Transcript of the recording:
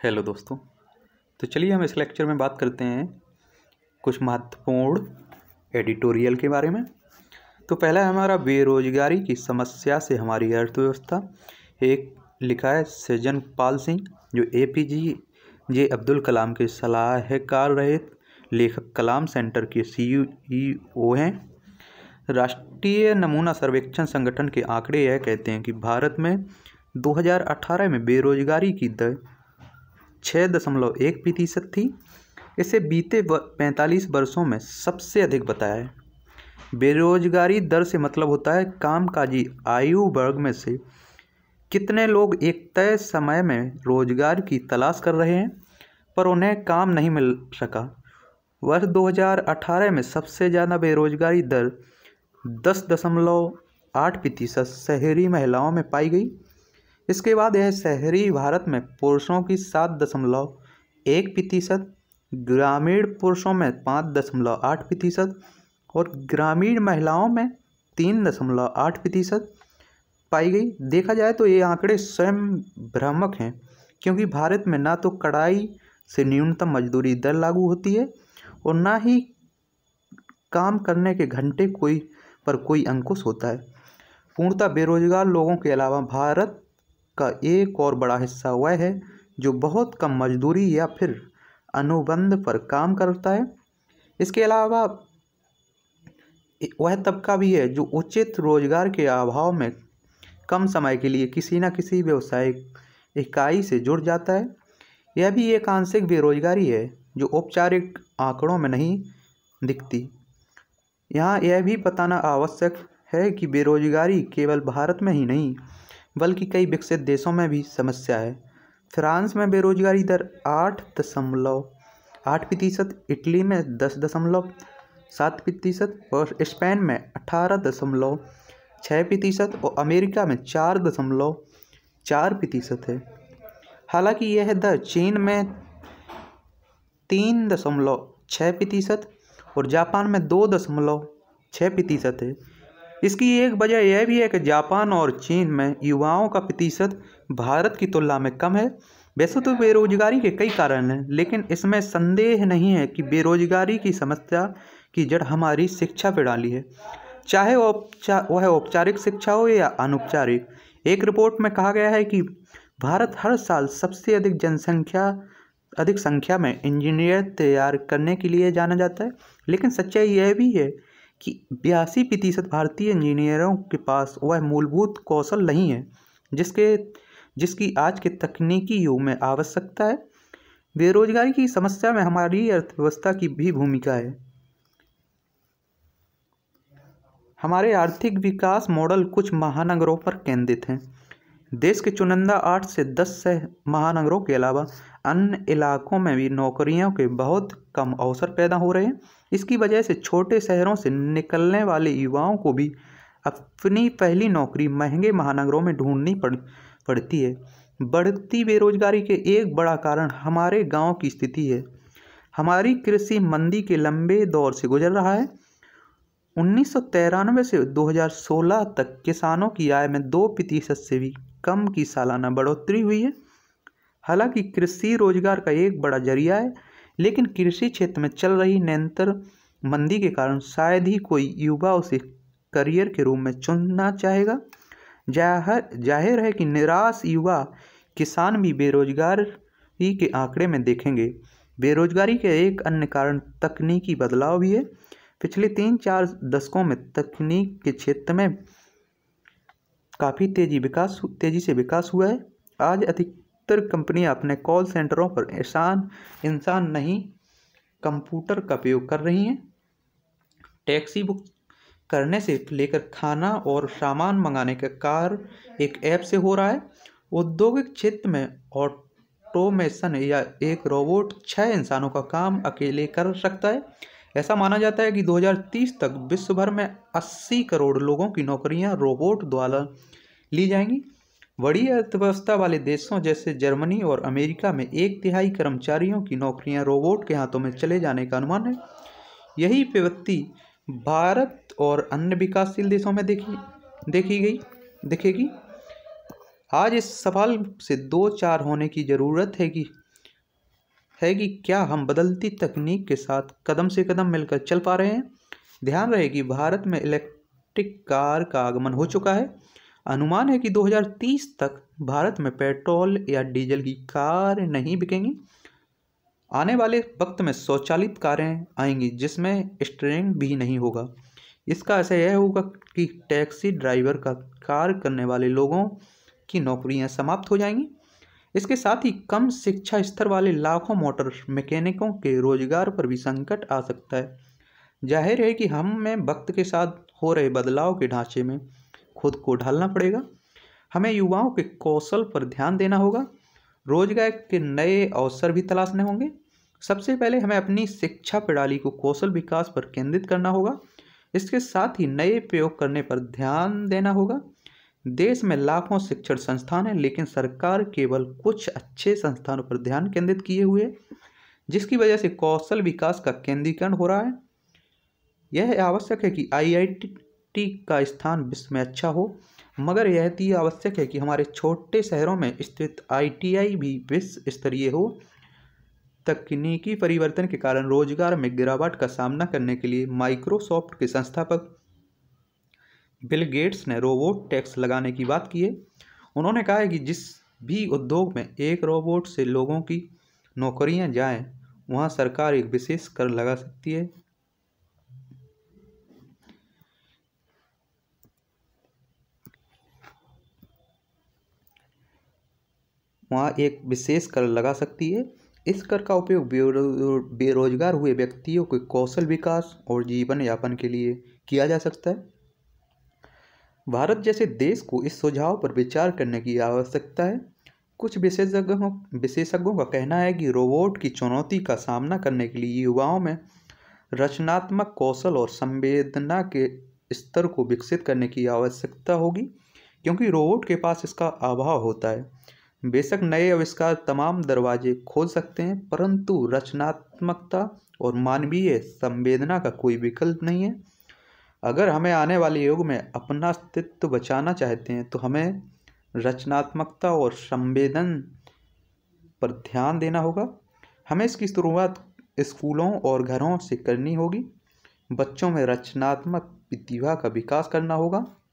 Hello दोस्तों। तो चलिए हम इस लेक्चर में बात करते हैं कुछ महत्वपूर्ण एडिटोरियल के बारे में। तो पहला है हमारा बेरोजगारी की समस्या से हमारी अर्थव्यवस्था। एक लिखा है सृजन पाल सिंह, जो APJ अब्दुल कलाम के सलाहकार रहे, लेखक कलाम सेंटर के CEO हैं। राष्ट्रीय नमूना सर्वेक्षण संगठन के आंकड़े यह कहते हैं कि भारत में 2018 में बेरोजगारी की दर 6.1% थी। इसे बीते 45 वर्षों में सबसे अधिक बताया है। बेरोजगारी दर से मतलब होता है कामकाजी आयु वर्ग में से कितने लोग एक तय समय में रोजगार की तलाश कर रहे हैं पर उन्हें काम नहीं मिल सका। वर्ष 2018 में सबसे ज़्यादा बेरोजगारी दर 10.8% शहरी महिलाओं में पाई गई। इसके बाद यह शहरी भारत में पुरुषों की 7.1%, ग्रामीण पुरुषों में 5.8% और ग्रामीण महिलाओं में 3.8% पाई गई। देखा जाए तो ये आंकड़े स्वयं भ्रामक हैं, क्योंकि भारत में ना तो कड़ाई से न्यूनतम मजदूरी दर लागू होती है और ना ही काम करने के घंटे पर कोई अंकुश होता है। पूर्णतः बेरोजगार लोगों के अलावा भारत का एक और बड़ा हिस्सा वह है जो बहुत कम मजदूरी या फिर अनुबंध पर काम करता है। इसके अलावा वह तबका भी है जो उचित रोजगार के अभाव में कम समय के लिए किसी न किसी व्यवसायिक इकाई से जुड़ जाता है। यह भी एक आंशिक बेरोजगारी है जो औपचारिक आंकड़ों में नहीं दिखती। यहाँ यह भी बताना आवश्यक है कि बेरोजगारी केवल भारत में ही नहीं बल्कि कई विकसित देशों में भी समस्या है। फ्रांस में बेरोजगारी दर 8.8%, इटली में 10.7% और स्पेन में 18.6% और अमेरिका में 4.4% है। हालांकि यह दर चीन में 3.6% और जापान में 2.6% है। इसकी एक वजह यह भी है कि जापान और चीन में युवाओं का प्रतिशत भारत की तुलना में कम है। वैसे तो बेरोजगारी के कई कारण हैं, लेकिन इसमें संदेह नहीं है कि बेरोजगारी की समस्या की जड़ हमारी शिक्षा प्रणाली है, चाहे वह औपचारिक शिक्षा हो या अनौपचारिक। एक रिपोर्ट में कहा गया है कि भारत हर साल सबसे अधिक संख्या में इंजीनियर तैयार करने के लिए जाना जाता है, लेकिन सच्चाई यह भी है कि 82% भारतीय इंजीनियरों के पास वह मूलभूत कौशल नहीं है जिसकी आज के तकनीकी युग में आवश्यकता है। बेरोजगारी की समस्या में हमारी अर्थव्यवस्था की भी भूमिका है। हमारे आर्थिक विकास मॉडल कुछ महानगरों पर केंद्रित हैं। देश के चुनिंदा 8 से 10 महानगरों के अलावा अन्य इलाकों में भी नौकरियों के बहुत कम अवसर पैदा हो रहे हैं। इसकी वजह से छोटे शहरों से निकलने वाले युवाओं को भी अपनी पहली नौकरी महंगे महानगरों में ढूंढनी पड़ती है। बढ़ती बेरोजगारी के एक बड़ा कारण हमारे गांव की स्थिति है। हमारी कृषि मंदी के लंबे दौर से गुजर रहा है। 1993 से 2016 तक किसानों की आय में 2% से भी कम की सालाना बढ़ोतरी हुई है। हालांकि कृषि रोजगार का एक बड़ा जरिया है, लेकिन कृषि क्षेत्र में चल रही निरंतर मंदी के कारण शायद ही कोई युवा उसे करियर के रूप में चुनना चाहेगा। जाहिर है कि निराश युवा किसान भी बेरोजगारी के आंकड़े में देखेंगे। बेरोजगारी के एक अन्य कारण तकनीकी बदलाव भी है। पिछले 3-4 दशकों में तकनीक के क्षेत्र में काफ़ी तेजी से विकास हुआ है। आज अधिकतर कंपनियां अपने कॉल सेंटरों पर इंसान नहीं कंप्यूटर का उपयोग कर रही हैं। टैक्सी बुक करने से लेकर खाना और सामान मंगाने का कार्य एक ऐप से हो रहा है। औद्योगिक क्षेत्र में ऑटोमेशन या एक रोबोट 6 इंसानों का काम अकेले कर सकता है। ऐसा माना जाता है कि 2030 तक विश्व भर में 80 करोड़ लोगों की नौकरियां रोबोट द्वारा ली जाएंगी। बड़ी अर्थव्यवस्था वाले देशों जैसे जर्मनी और अमेरिका में 1/3 कर्मचारियों की नौकरियां रोबोट के हाथों में चले जाने का अनुमान है। यही प्रवृत्ति भारत और अन्य विकासशील देशों में दिखेगी। आज इस सवाल से 2-4 होने की ज़रूरत है कि है कि क्या हम बदलती तकनीक के साथ कदम से कदम मिलकर चल पा रहे हैं। ध्यान रहे कि भारत में इलेक्ट्रिक कार का आगमन हो चुका है। अनुमान है कि 2030 तक भारत में पेट्रोल या डीजल की कार नहीं बिकेंगी। आने वाले वक्त में स्वचालित कारें आएंगी जिसमें स्टीयरिंग भी नहीं होगा। इसका असर यह होगा कि टैक्सी ड्राइवर का कार्य करने वाले लोगों की नौकरियां समाप्त हो जाएंगी। इसके साथ ही कम शिक्षा स्तर वाले लाखों मोटर मैकेनिकों के रोजगार पर भी संकट आ सकता है। जाहिर है कि हमें वक्त के साथ हो रहे बदलाव के ढांचे में खुद को ढालना पड़ेगा। हमें युवाओं के कौशल पर ध्यान देना होगा, रोजगार के नए अवसर भी तलाशने होंगे। सबसे पहले हमें अपनी शिक्षा प्रणाली को कौशल विकास पर केंद्रित करना होगा। इसके साथ ही नए प्रयोग करने पर ध्यान देना होगा। देश में लाखों शिक्षण संस्थान हैं, लेकिन सरकार केवल कुछ अच्छे संस्थानों पर ध्यान केंद्रित किए हुए है, जिसकी वजह से कौशल विकास का केंद्रीकरण हो रहा है। यह आवश्यक है कि IIT का स्थान विश्व में अच्छा हो, मगर यह भी आवश्यक है कि हमारे छोटे शहरों में स्थित ITI भी विश्व स्तरीय हो। तकनीकी परिवर्तन के कारण रोजगार में गिरावट का सामना करने के लिए माइक्रोसॉफ्ट के संस्थापक बिल गेट्स ने रोबोट टैक्स लगाने की बात की है। उन्होंने कहा है कि जिस भी उद्योग में एक रोबोट से लोगों की नौकरियां जाएं, वहां सरकार एक विशेष कर लगा सकती है। इस कर का उपयोग बेरोजगार हुए व्यक्तियों के कौशल विकास और जीवन यापन के लिए किया जा सकता है। भारत जैसे देश को इस सुझाव पर विचार करने की आवश्यकता है। कुछ विशेषज्ञों का कहना है कि रोबोट की चुनौती का सामना करने के लिए युवाओं में रचनात्मक कौशल और संवेदना के स्तर को विकसित करने की आवश्यकता होगी, क्योंकि रोबोट के पास इसका अभाव होता है। बेशक नए आविष्कार तमाम दरवाजे खोल सकते हैं, परंतु रचनात्मकता और मानवीय संवेदना का कोई विकल्प नहीं है। अगर हमें आने वाले युग में अपना अस्तित्व बचाना चाहते हैं तो हमें रचनात्मकता और संवेदन पर ध्यान देना होगा। हमें इसकी शुरुआत स्कूलों और घरों से करनी होगी। बच्चों में रचनात्मक प्रतिभा का विकास करना होगा।